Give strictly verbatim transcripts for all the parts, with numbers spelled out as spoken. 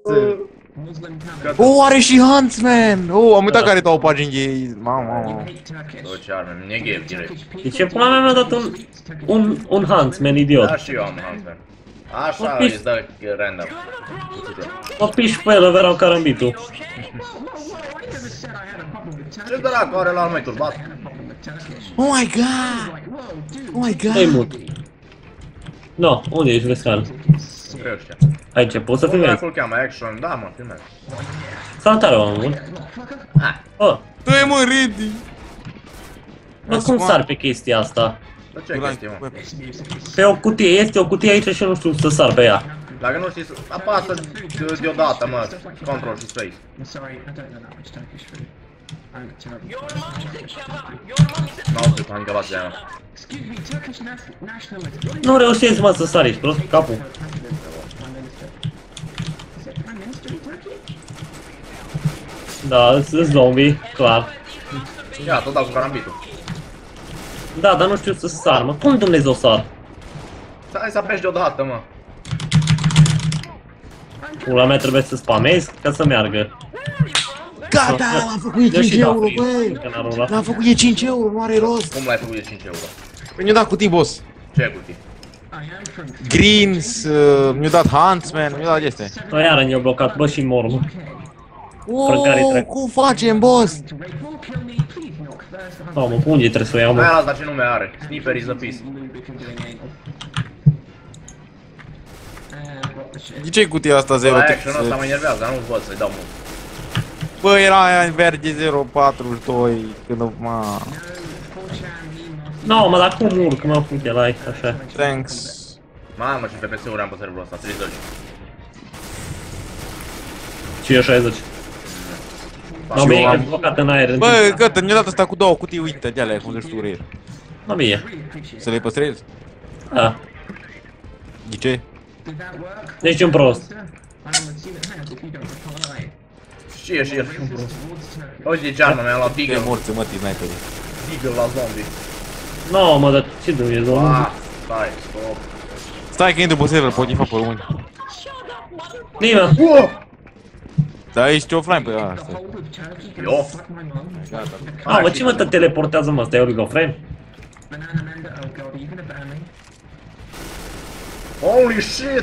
Oh, are și Huntsman! Oh, am uitat care dau pagini gay. Mamă, mamă. Ce arme, neghev direct. De ce până mea mi-a dat un, un, un Huntsman, idiot? Da, și eu am Huntsman. Așa îți dă random. Mă piși pe el, ăverea carambitul. Ce dracu are la armei turbat? Oh my god! Oh my god! Dă-i mut. No, unde ești, Vescan? Greu ăștia. Aici, poți să Cum filmezi? dracu îl cheamă? Action? Da, mă, filmez. Salutare, oameni buni. Hai. Oh, Dă-i mă, ready! mă, cum sar pe chestia asta? Dar ce chestie, mă? Pe o cutie, este o cutie aici și eu nu știu să sar pe ea. Dacă nu știi, apasă deodată, mă, control și space. N-au știu, am gălat de aia. Nu reușești, mă, să sari, ești prost cu capul. Da, sunt zombie, clar. Ia, tot dau cu carambitul. Da, dar nu știu să sar, mă. Cum Dumnezeu sar? Hai să apeși deodată, mă. Pula mea trebuie să spamez ca să meargă. Gata, l-am făcut e cinci euro, băi! L-am făcut e cinci euro, nu are rost! Cum l-ai făcut de cinci euro? Păi mi-a dat cutii, boss. Ce cutii? Greens, uh, mi-a dat Huntsman, mi-a dat este. O, iară ne-au blocat, bă, și mor, mă. Oh, cum facem, boss? Mamă, pe unde trebuie să o iau, Mai mă? ăla, dar ce nume are? Sniper is the piece. De ce-i cutia asta zero? Bă, action-ul ăsta mă enervează, dar nu văd să-i dau mult. Bă, era aia în verde zero patruzeci și doi, când ma... No, mă, dar cum urc, mă, uite la aici, așa. Thanks. Mamă, ce F P S-uri am pe serverul ăsta, treizeci. Și eu șaizeci. Mă, bine, că blocat în aer. Bă, gata, mi-a dat asta cu două cutii, uite, de alea, cum zici tu, reier. Mă, bine. Să le păstrezi? Da. De ce? Deci un prost. Și e, și el. Uite ce armă mi-a luat Te Deagle. morți, mă, sniperii. Deagle la zombie. No, mă, dar ce Dumnezeu? Ah, stai, stop. Stai că intru pe server, pot fa pe români. Nimă. Da, ești offline pe asta. E off. A, mă, ce mă te teleportează, mă, stai oligofren? Holy shit!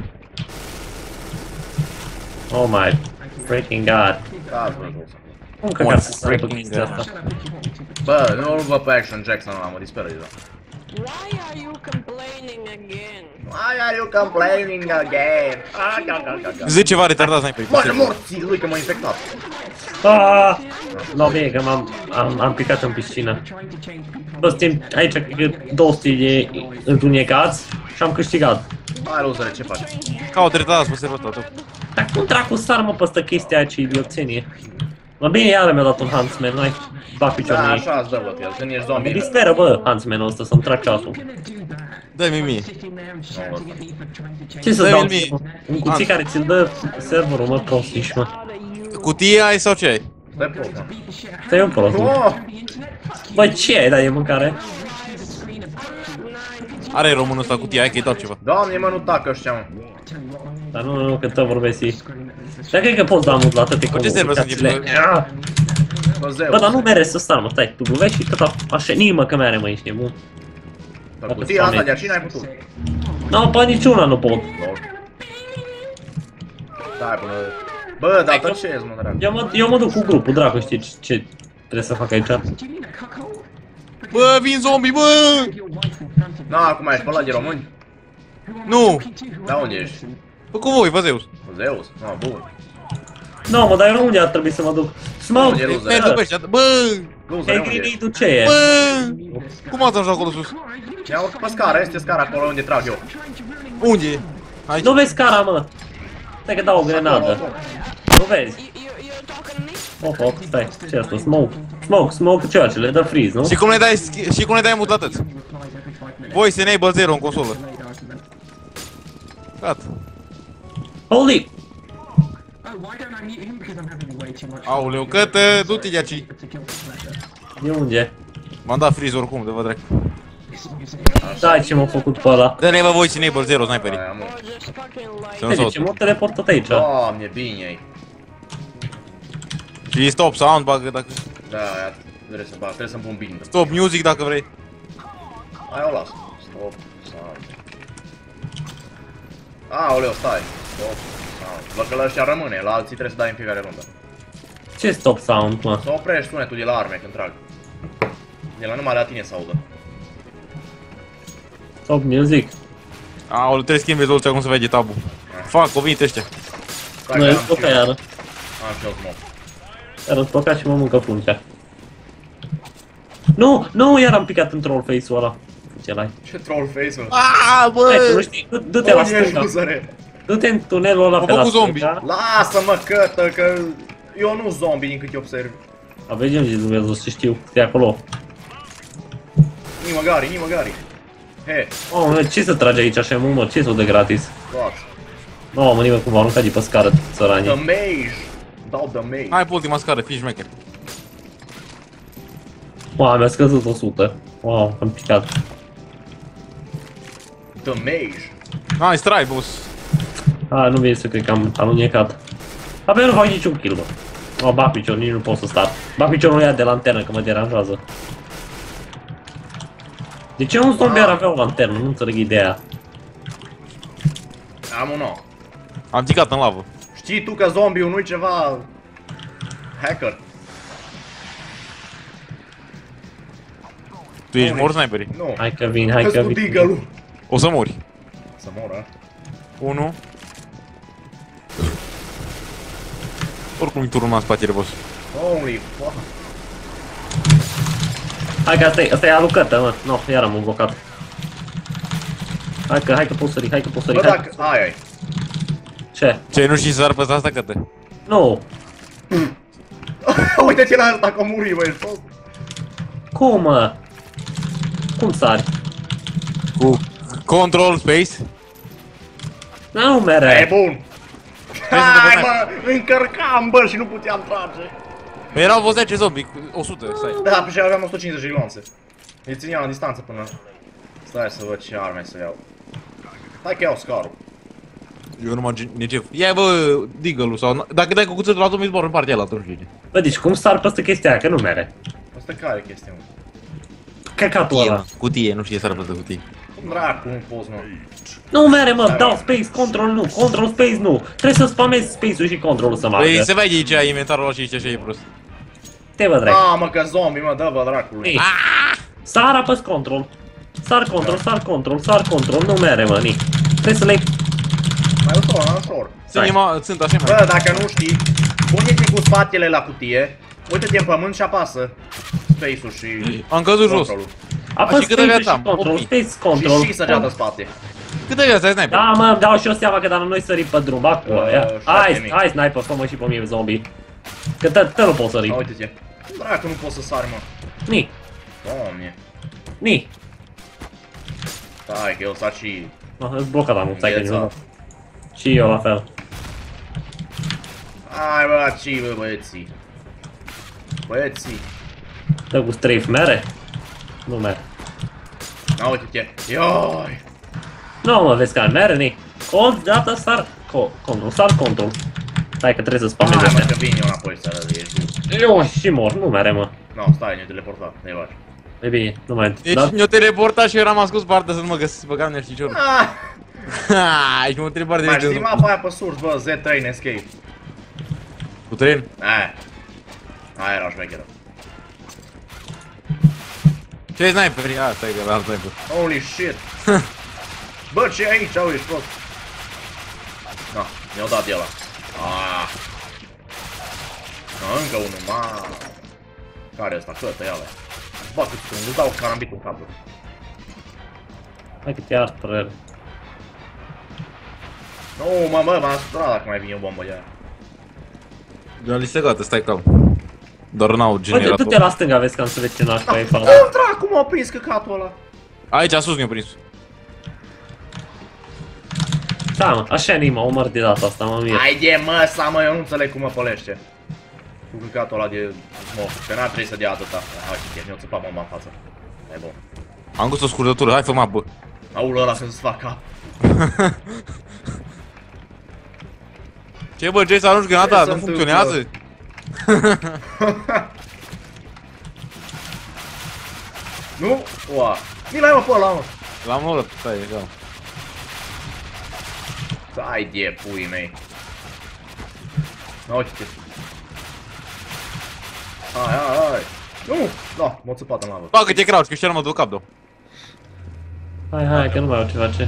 Oh my freaking god. Da, bă, bă. Cum că ca să stai pe chestia asta? Bă, nu-l văd pe Action Jackson ăla, mă disperă deja. Why are you complaining again? Why are you complaining again? Ah, ga, ga, ga, ga. Zici ceva retardat sniperii pe Mă, server. morții lui că m-a infectat. Aaaa! No, bine, că m-am am, am picat în piscină. Bă, suntem aici, cred că două sute de întunecați și am câștigat. Hai, luzere, ce faci? Caut retardat pe serverul ăsta, tot. Dar cum dracu sar, mă, pe ăsta chestia aia, ce idioțenie? Mă, bine, iară mi-a dat un Huntsman, nu ai bag piciorul Da, ei. așa îți dă, bă, el, când ești Mă zombie. disperă, bă, Huntsman-ul ăsta, să-mi trag ceasul. Dă-mi mie. Ce să Dă-mi dau? mie. Un cuțit care ți-l dă serverul, mă, prostiși, mă. Cutia ai sau ce ai? Stai prost, mă. Stai un prost, mă. Oh! Bă, ce ai, da, de mâncare? Are românul ăsta cutia, ai că-i dau ceva. Doamne, mă, nu tacă ăștia, mă. Dar nu, nu, nu, că tot vorbesc ei. Dar cred că poți da mult la toate ce server sunt comunicațiile. ei? Ah! Bă, zeu. Bă, dar nu mere să stai, mă, stai, tu V și tot așa, nimă că mere, mă, ești nebun. Bă, cutia asta de aici n-ai putut. Nu, pe niciuna nu pot. Lol. Stai până... Bă, dar tăcezi, mă, dragă. Eu mă, eu mă duc cu grupul, dracu, știi ce, ce trebuie să fac aici? Bă, vin zombie, bă! Na, acum ești pe ăla de români? Nu! Da, unde ești? Bă, cu voi, vă Zeus. Zeus? No, bun. Nu, mă, dar eu unde ar trebui să mă duc? Smoke! Unde e loser? Mergi după ăștia, bă! Loser, Hey, unde ești? grenade-ul ce e? Bă! Cum ați ajuns acolo sus? Ia urcă pe scară, este scara acolo unde trag eu. Unde e? Aici? Nu vezi cara, mă! Stai că dau o grenadă. Nu vezi? You, you're talking to me? Of, of, stai, ce asta? Smoke. Smoke, smoke ceea ce le dă freeze, nu? Și cum le dai, și cum le dai mutatăți? Voice enable zero în consolă. Gata. Holy! Aoleu, cătă, du-te de aici. De unde? M-am dat freeze oricum, de vă dracu. Da, ce m-a făcut pe ăla. Dă-ne vă voi Enable zero sniperii. Aia, mă. Oh, just fucking like. Să nu Vede se ce audă. m-a teleportat aici. Doamne, bine-i. Și stop sound bagă dacă... Da, aia trebuie să bag, trebuie să-mi pun bine. Stop music dacă vrei. Aia o las. Stop, sound. Aoleu, stai. Stop, sound. Văd că la ăștia rămâne, la alții trebuie să dai în fiecare rundă. Ce stop sound, mă? Să oprești sunetul de la arme când trag. De la numai la tine să audă. Stop music. Aoleu, trebuie să schimbi rezoluția cum se vede tabul. Fac, o venit ăștia. Stai Nu, că e am și blocat eu. iară. Am și eu smoke. Iar îți blocat și mă mâncă funcea. Nu, nu, iar am picat în troll face-ul ăla. Ce l-ai? Ce troll face-ul? Aaaa, Hai, tu nu bă! știi, du- du-te la Unde ești, stânga. cuzăre? Du-te în tunelul ăla Mă pe la făcut zombie. stânga. Lasă-mă, cătă, că eu nu zombie din câte observ. Aveți ce Dumnezeu să știu, de acolo. Nimăgari, nimăgari. He, Oh, mă, ce să trage aici așa, mă, ce să de gratis? luați. Nu, mă, nimeni cum v-a aruncat de pe scară, The țăranii. mage. Dau the mage. Hai pe ultima scară, fii șmecher. Wow, mi-a scăzut o sută. Wow, am picat. The mage. Hai, strai, boss. A, nu vine să cred că am alunecat. Abia nu fac niciun kill, bă. O, ba picior, nici nu pot să star. Ba piciorul ia de lanternă, că mă deranjează. De ce un zombie ar avea o lanternă? Nu înțeleg ideea. Am un nou. Am ticat în lavă. Știi tu că zombiul nu-i ceva... hacker? Tu ești mort, sniperii? Nu. Hai că vin, hai Că-s că cu vin. deagle-ul. O să mori. Să moră. Unu. Oricum e turnul în spatele, boss. Holy fuck. Hai că asta e, asta e alucată, mă. No, iar am blocat. Hai că, hai că poți sări, hai că poți sări, Bă, hai că... dacă... Aia-i. Ce? Ce, nu știi să sar pe asta, căte? Nu. Uite-te la asta că muri, bă, ești prost. Cum, mă? Cum sari? Cu control space. Da, nu E mere. bun. Hai, mă, încărcam, bă, și nu puteam trage. Erau vreo zece zombie, o sută, stai. Da, pe și aveam o sută cincizeci de glonțe. Îi țineam la distanță până... Stai să văd ce arme să iau. Hai că iau scarul. Eu nu mă necef. Ia bă, deagle-ul sau... Dacă dai cu cuțetul la zombie, zbor în partea aia, atunci știi. Bă, deci cum sar peste chestia aia, că nu mere. Asta care e chestia, mă? Căcatul ăla. Cutie, nu știe să arătă cutie. Cum dracu nu poți, mă? Nu mere, mă, dau space, control nu, control space nu. Trebuie să spamezi space-ul și control-ul să Păi meargă. se vede aici inventarul ăla și ești așa e prost. Te vă drag. A, mă, că zombie, mă, dă-vă dracului. Ei. Sar apăs control. Sar control, sar control, sar control, nu mere, mă, nici. Trebuie să le... Mai ușor, mai ușor. Sunt, ima, sunt așa mai. Bă, dacă nu știi, pune-te cu spatele la cutie, uite-te în pământ și apasă space-ul și Am căzut jos. controlul. Apăs și câtă space-ul viață și am? control, opt mii. space, Și control. și săgeată în spate. Câte viață ai, sniper? Da, mă, îmi dau și eu seama că dar noi sărim pe drum, acolo, Uh, ia. șapte Hai, mii. hai, sniper, fă-mă și pe mine zombie. Că tă, tă nu pot sări. A, uite-te. Dracu, nu poți să sari, mă. Ni, Doamne. ni. Stai, că eu sar și... Mă, îți blocat am, stai că Înghețat. nu. Și eu la fel. Hai, bă, ci, bă, băieții. Băieții. Dă cu strafe mere? Nu mere. A, uite-te. Ioi. Nu, mă, vezi că mere, ni. Cont, gata, sar. Co control, sar control. Stai că trebuie să spamezi Hai, mă, astea. că vin eu înapoi să arăt, ești dur. Eu și mor, nu mere, mă. No, stai, ne-ai teleportat, ne faci. E bine, nu mai... Deci Da? mi-o teleportat și eu eram ascuns partea să nu mă găsesc, băgam ne știi ce ori. Ah! Ha, aici mă întrebat Mai de știi mapa aia pe sus, bă, Z trei Escape. Cu tren? Aia. Aia era șmecheră. Ce e sniper? A, stai că la alt sniper. Holy shit. Bă, ce e aici? Au, ești prost. Na, mi-au dat de ăla. Ah. Na, încă unul, ma. Care e ăsta? Cătă, ia-l. Bă, cât sunt, îți dau carambitul în capul. Hai că te ard, părere. Nu, mă, mă, m-am supărat dacă mai vine o bombă de aia. Eu li se gata, stai calm. Doar n-au Uite, generator. du-te la stânga, vezi că am să vezi ce nașpa e față. Bă, dracu, m-a prins căcatul ăla. Aici, sus mi-a prins. Da, mă, așa e mă, omăr de data asta, mă mir. Haide, mă, sa, mă, eu nu înțeleg cum mă pălește. Cu căcatul ăla de smoke, că n-ar trebui să dea atâta. Hai, ce mi-o țăpat bomba în față. E bun. Am găsit o scurtătură, hai fă mapă. Aulă, ăla să-ți fac cap. Ce bă, ce să arunci granata? Ce Nu se funcționează? Nu? Ua. Mi-l-ai mă pe ăla, mă. L-am luat, stai, gata. Stai de pui mei. Na, uite-te. Hai, hai, hai. Nu! Da, m-a țăpat în lavă. Bagă-te crouch, că ăștia nu mă duc cap, două. Hai, hai, că nu mai au ce face.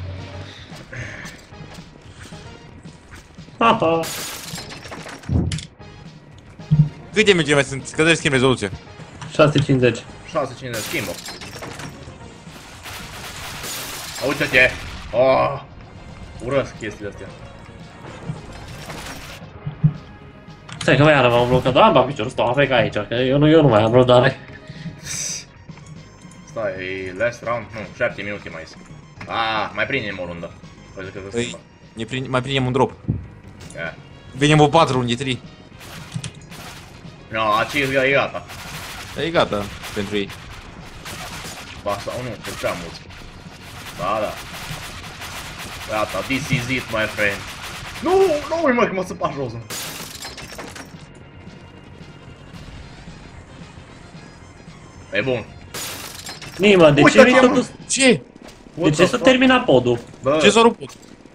Haha. Câte meci mai sunt? Că de schimb rezoluția. șase cincizeci. șase cincizeci, schimbă. Uite-te! Oh! Urăsc chestiile astea. Stai că mai iară m-am blocat, am bag piciorul, stau afec aici, că eu nu, eu nu mai am răbdare. Stai, e last round? Nu, șapte minute mai sunt. Ah, mai prindem o rundă. Păi zic că se Păi, schimbă. ne prind, mai prindem un drop. Yeah. Venim o patru unde trei. No, aici e gata. E gata pentru ei. Ba, sau nu, sunt prea mulți. Da, da. Gata, this is it, my friend. Nu, nu ui mă, că mă țăpa jos. E bun. Nima, de ce Uite-te, nu-i mă. totul... Ce? De ce s-a terminat podul? Bă, Ce s-a rupt?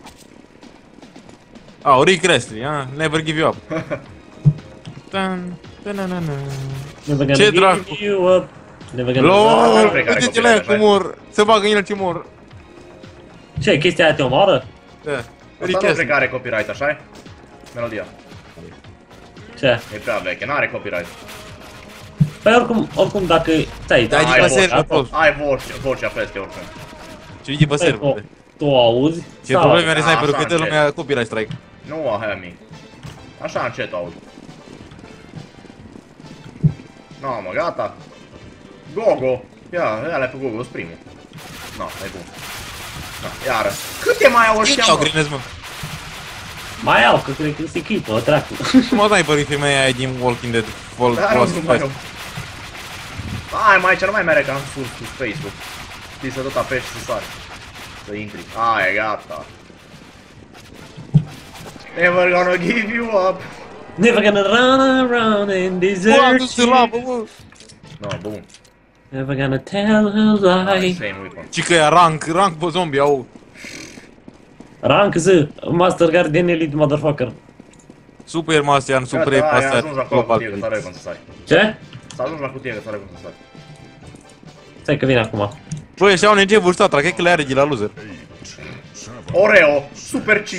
Ah, Rick Astley, ah, never give you up. Tan, tananana. Never Ce gonna dracu? give you up. Never gonna... LOL, Cred că are uite-te la ea copilaj, cum mor. Se bagă în el ce mor. Ce, chestia aia te omoară? Da. asta Rick nu cred Astley. că are copyright, așa-i? Melodia. Ce? E prea veche, n-are copyright. Păi oricum, oricum dacă... Stai, Da, Ai ai voce, pe server, ai prost. Ai voce, vocea peste oricum. Ce vine pe Păi, server. tu, tu auzi? Ce Sau- probleme are sniperul, Așa, că dă încet. lumea copyright strike. Nu, aia mi. Așa încet aud. No, mă, gata. Gogo. Ia, ia le pe Gogo, sunt primul. No, e bun. No, iară. Câte mai au ăștia, Ce au mă? grinez, mă? Mai au, că cred că se echipă, dracu. Cum o sniperul femeia aia din Walking Dead? Fall, Dar Fall, nu mai au. Hai, mai, ce nu mai mere ca în sus cu space-ul. Știi, să tot apeși și să sari. Să intri. Aia, gata. Never gonna give you up. Never gonna run around and Bă, am desert dus în you. lapă, bă! No, bun. Never gonna tell a lie. Same weapon. Ci că e rank, rank pe zombie, au. Rank Z, Master Guardian Elite, motherfucker. Super Mastian, super Gata, ai Mastian, ajuns acolo cu global. tine, că s-are cum să sari. Ce? S-a ajuns la cutie, că s-are cum să sari. Stai că vine acum. Bă, ăștia au N G vârstatra, cred că le are de la loser. Oreo, super cheap.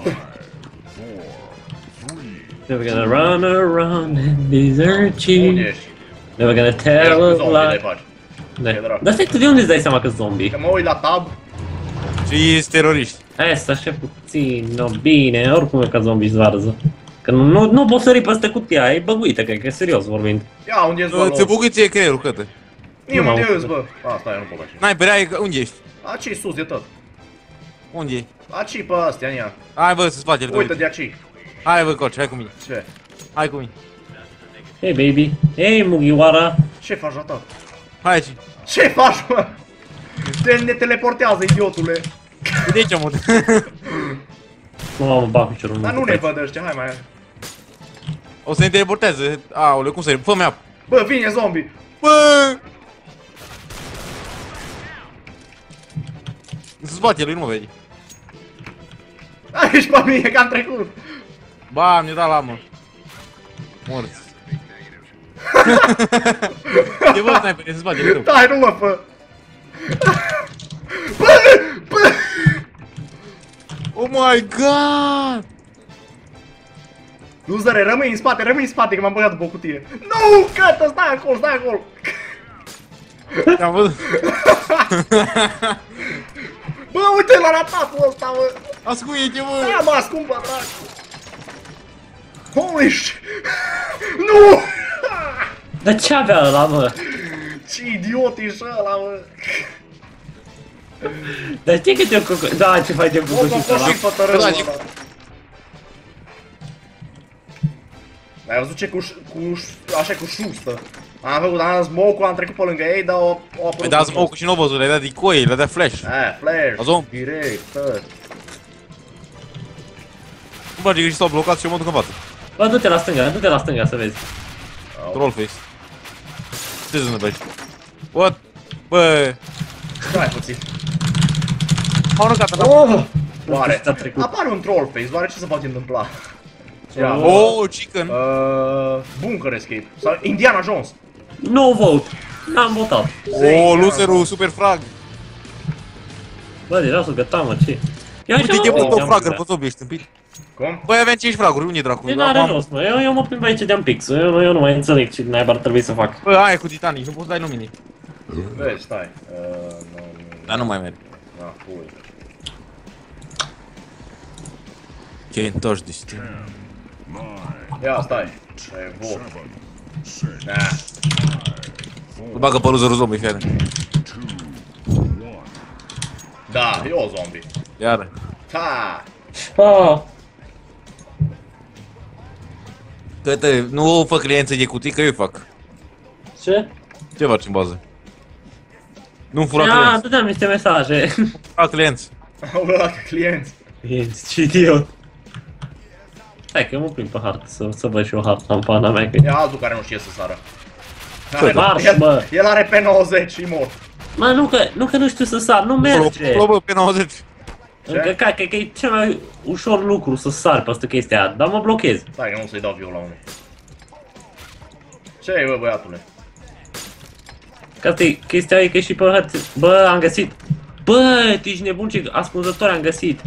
Never gonna run around and desert Unde you. ești? Never gonna Ești tell cu a zombie de lie. faci. Da. E dracu. Dar stai, tu de unde îți dai seama că zombie? Că mă uit la tab. Și ești teroriști. Hai să așa puțin, no, bine, oricum e ca zombie zvarză. Că nu, nu, nu poți sări peste cutia, e băguită, cred că, serios vorbind. Ia, unde ești, bă, Ți-e bugă ție creierul, cătă. Mie, Nu unde m-am ești, bă? A, stai, eu nu pot așa. N-ai pe rea, unde ești? Aici, sus de tot. Unde e? Aici, pe astea, în ea. Hai bă, să spatele tău. Uite de aici. Hai bă, coach, hai cu mine. Ce? Hai cu mine. Hey baby, hey Mugiwara. Ce faci, tata? Hai aici. Ce faci, mă? Te ne teleportează, idiotule. De aici, mă. Nu am un bag piciorul. Dar nu ne văd ăștia, hai mai. O să ne teleporteze. Aoleu, cum să i fă-mi apă. Bă, vine zombie. Bă! În spatele lui nu mă vede. Aici pe mine, că am trecut. Ba, mi-a dat la mă. Morți. Ce bă, sniper, e în spatele tău. Dai, nu mă fă. Bă, bă. Oh my god! Luzere, rămâi în spate, rămâi în spate, că m-am băgat după o cutie. Nu, cătă, stai acolo, stai acolo. Te-am văzut. Bă, uite la ratatul ăsta, bă. Ascunde-te, bă! Da, mă, ascund pe dracu. Holy shit. Nu! Dar ce avea ăla, mă? Ce idiot ești ăla, mă. Dar știi că te-o coco... Da, ce faci de O, bubușit ăla? cocoșit pe tărâul Da, ăla. Ai văzut ce cu, cu, așa cu șustă. Am făcut, am dat smoke-ul, am trecut pe lângă ei, dar o... o Ai dat smoke și nu văzut, le-ai dat decoy, le-ai dat flash. Eh, flash, La zombi. direct, tă. Nu place că și s-au blocat și eu mă duc în față. Bă, du-te la stânga, du-te la stânga să vezi. Trollface. Ce se întâmplă aici? What? Bă... Stai puțin. M-au aruncat în Oh! Oare? ți-a trecut. Apare un troll face, oare ce se poate întâmpla? Ia, Oh, chicken! uh, Bunker escape. Sau Indiana Jones. No vote. N-am votat. Oh, loserul, super frag! Bă, deja s-o găta, mă, ce? Ia Uite, așa, te mă, put o am fragă, vrea. pe zombie, ești tâmpit. Cum? Băi, aveam cinci fraguri, unde e dracu? E n-are rost, mă, eu, eu mă plimb aici de-am pix, eu, eu nu mai înțeleg ce naiba ar trebui să fac. Bă, aia e cu Titanic, nu poți să dai lumini. Vezi, stai. Uh, nu, nu. Dar nu mai merg. Da, pui. Can't touch this thing. Ia, stai. E vot. Da. Îl bagă pe loserul zombie, fii atent. Da, e o zombie. Iară. Ha! Ah, Că te, nu fă cliență de cutii, că eu fac. ce? Ce faci în bază? Nu-mi fura Ia, clienți. dădeam niște mesaje. Fura clienți. Au luat clienți. Ești, ce idiot. Hai că eu mă plimb pe hartă, să, să văd și eu harta în pana mea, că E altul care nu știe să sară. Păi, marș, bă. El, el are P nouăzeci și mort. Mă, nu că, nu că nu știu să sar, nu merge. Probă pe nouăzeci. Încă, ca, că, că e cel mai ușor lucru să sar pe asta chestia aia, dar mă blochez. Stai că nu să-i dau viu la unul. Ce e, bă, băiatule? Că asta e chestia e că și pe hărți. Bă, am găsit. Bă, tu ești nebun, ce ascunzător am găsit.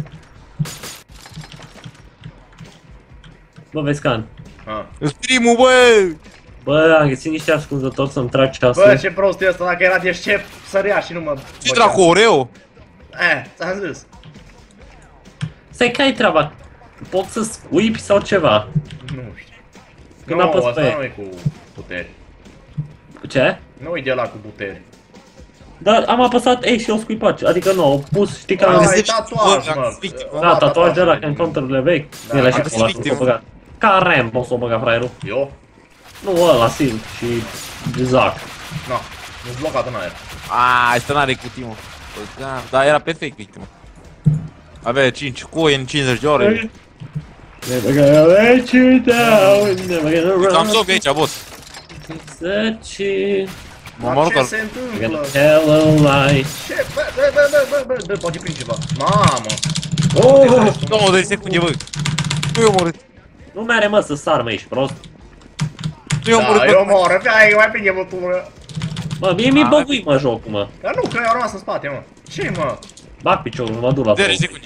Bă, Vescan. Ah. Îți primul, bă! Bă, am găsit niște ascunzători să-mi trag ceasul. Bă, ce prost e ăsta, dacă era deștept, sărea și nu mă... Ce dracu, Oreo? Eh, ți-am zis. Stai, care-i treaba? Pot să scuipi sau ceva? Nu știu. Când Nu, apăs pe asta E. nu e cu puteri. Ce? Nu e de la cu puteri. Dar am apăsat E și o scuipat, adică nu, au pus, știi că Ah, am... e tatuaj, mă. Da, tatuaj de la ca encounter-urile vechi. Da, El a și hai pe să ăla victim. s-o băgat. Ca Rambo s-o băga fraierul. Eu? Nu ăla, Sil și Zac. Nu, nu-s blocat în aer. Aaa, ăsta n-are cutii, mă. Bă, da, dar era perfect victimă. Avea cinci coin, cincizeci de ore. Never gonna let you down, never gonna run. Am zombie aici, boss. Searching, M-am Dar ce aruncat. se I'm gonna întâmplă? tell a lie. Ce? Bă, bă, bă, bă, bă, bă, bă, poate prind ceva. Mamă! Oh! douăzeci secunde, bă. Nu i-a omorât. Nu mi-are mă să sar, mă, ești prost. Nu i-a omorât, Da, bă. eu moră, hai, mai prinde bătură. Mă, mie mi-e băgui, mă, jocul, mă. Dar nu, că eu am rămas în spate, mă. Ce, mă? Bag piciorul, mă duc la zece foc. secunde.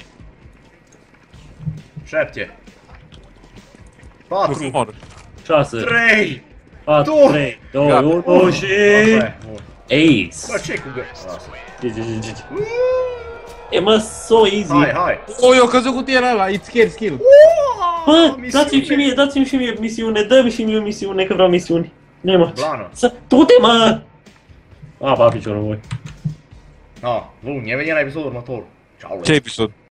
Șapte. Nu Patru. se omoră. șase, Trei. patru, doi. trei, doi, Gata. unu și... Asta e, bun. Bă, Ace. ce cu gă... Lasă. Gi, gi, gi, gi. E, mă, so easy. Hai, hai. O, eu căzut cu tine ăla, it's scare skill. Bă, misiune. dați-mi și mie, dați-mi și mie misiune, dă-mi și mie misiune, că vreau misiuni. Nu mă. Blană. Să, du-te, mă! A, ba, piciorul voi. Ah, bun, ne vedem la episodul următor. Ciao. Ce episod?